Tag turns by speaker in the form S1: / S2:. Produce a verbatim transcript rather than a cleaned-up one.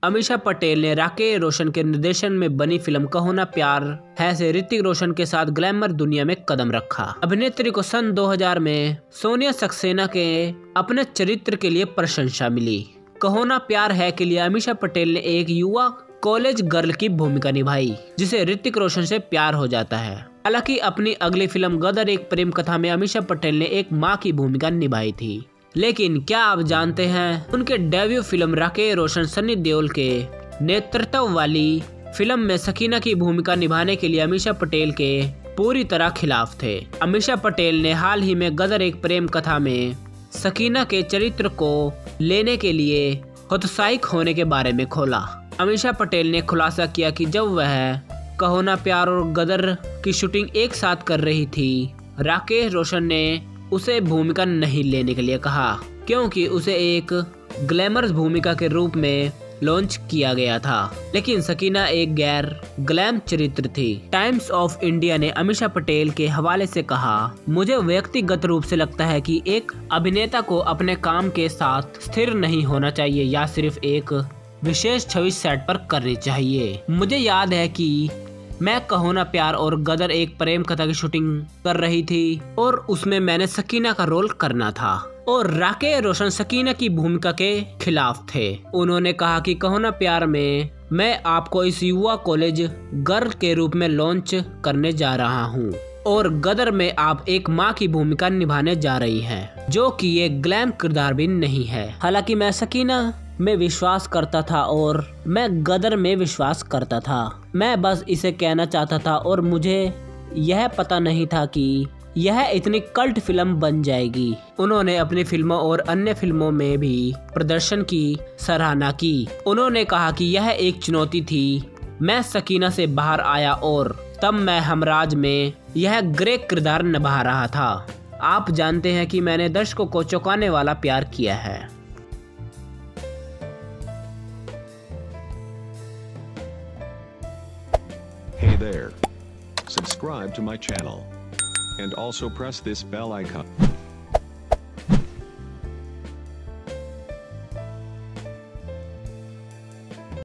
S1: अमीषा पटेल ने राकेश रोशन के निर्देशन में बनी फिल्म कहो ना प्यार है से ऋतिक रोशन के साथ ग्लैमर दुनिया में कदम रखा। अभिनेत्री को सन दो हज़ार में सोनिया सक्सेना के अपने चरित्र के लिए प्रशंसा मिली। कहो ना प्यार है के लिए अमीषा पटेल ने एक युवा कॉलेज गर्ल की भूमिका निभाई जिसे ऋतिक रोशन से प्यार हो जाता है। हालांकि अपनी अगली फिल्म गदर एक प्रेम कथा में अमीषा पटेल ने एक माँ की भूमिका निभाई थी। लेकिन क्या आप जानते हैं, उनके डेब्यू फिल्म राकेश रोशन सनी देओल के नेतृत्व वाली फिल्म में सकीना की भूमिका निभाने के लिए अमीषा पटेल के पूरी तरह खिलाफ थे। अमीषा पटेल ने हाल ही में गदर एक प्रेम कथा में सकीना के चरित्र को लेने के लिए हतोत्साहित होने के बारे में खोला। अमीषा पटेल ने खुलासा किया कि जब वह कहो ना प्यार और गदर की शूटिंग एक साथ कर रही थी, राकेश रोशन ने उसे भूमिका नहीं लेने के लिए कहा क्योंकि उसे एक ग्लैमरस भूमिका के रूप में लॉन्च किया गया था, लेकिन सकीना एक गैर ग्लैम चरित्र थी। टाइम्स ऑफ इंडिया ने अमीषा पटेल के हवाले से कहा, मुझे व्यक्तिगत रूप से लगता है कि एक अभिनेता को अपने काम के साथ स्थिर नहीं होना चाहिए या सिर्फ एक विशेष छवि सेट पर करनी चाहिए। मुझे याद है कि मैं कहो ना प्यार और गदर एक प्रेम कथा की शूटिंग कर रही थी और उसमें मैंने सकीना का रोल करना था और राकेश रोशन सकीना की भूमिका के खिलाफ थे। उन्होंने कहा कि कहो ना प्यार में मैं आपको इस युवा कॉलेज गर्ल के रूप में लॉन्च करने जा रहा हूँ और गदर में आप एक माँ की भूमिका निभाने जा रही हैं, जो कि एक ग्लैम किरदार भी नहीं है। हालांकि मैं सकीना में विश्वास करता था और मैं गदर में विश्वास करता था। मैं बस इसे कहना चाहता था और मुझे यह पता नहीं था कि यह इतनी कल्ट फिल्म बन जाएगी। उन्होंने अपनी फिल्मों और अन्य फिल्मों में भी प्रदर्शन की सराहना की। उन्होंने कहा कि यह एक चुनौती थी। मैं सकीना से बाहर आया और तब मैं हमराज में यह ग्रे किरदार निभा रहा था। आप जानते हैं कि मैंने दर्शकों को चौंकाने वाला प्यार किया है।
S2: Hey there. Subscribe to my channel. And also press this bell icon.